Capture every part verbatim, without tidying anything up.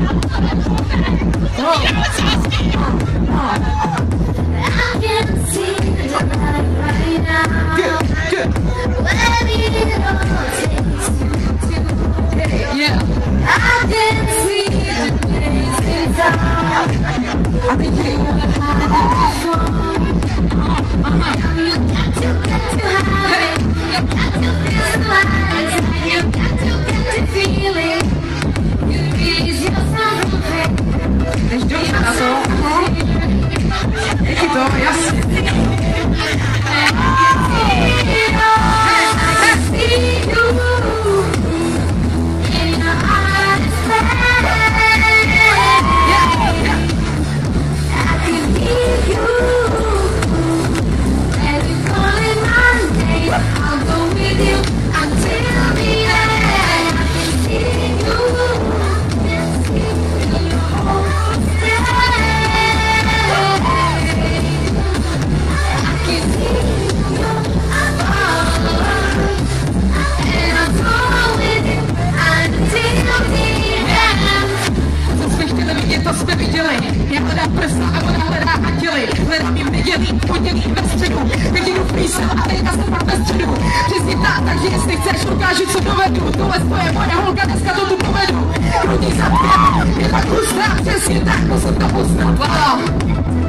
Takže jestli chceš, ukážu, co dovedu. Tohle tvoje moje holka, dneska to tu povedu. Krutí za mě, je tak hustá, přesně tak, musím to poznat. Wow.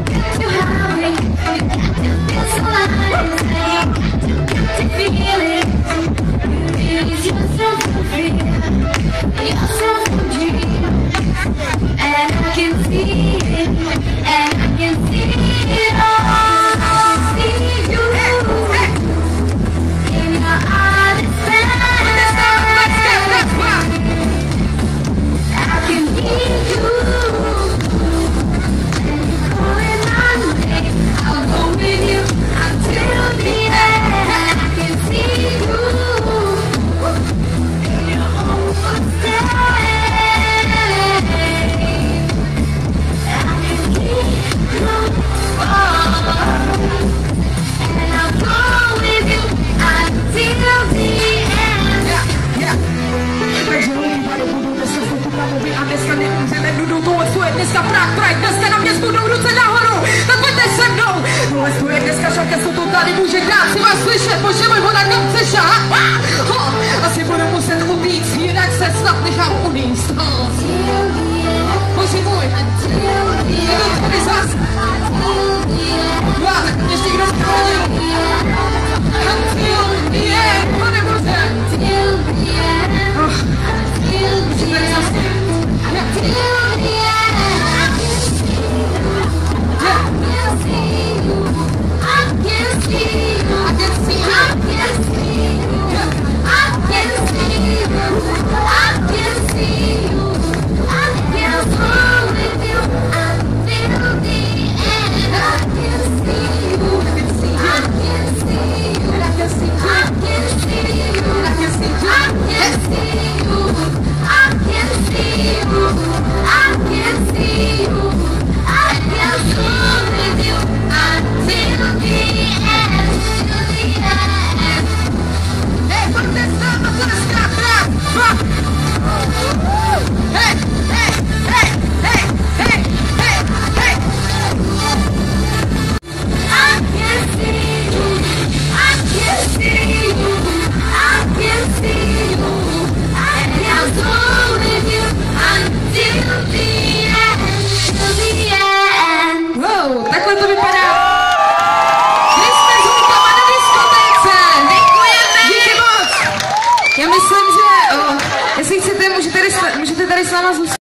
Dneska prach, prach, dneska na mě zbudou ruce nahoru, tak pojďte se mnou. Tohle je dneska šalka, co to tady může dát, si vás slyšet, bože můj, ona kam chce šát. Asi budu muset uvíct, jinak se snad nechám uníst. Bože můj, je to tady z vás. Tak ještě někdo zkladil. Until the end, pane bože. Musím tady zase. Myslím, že o, jestli chcete, můžete tady, můžete tady s náma zůstat.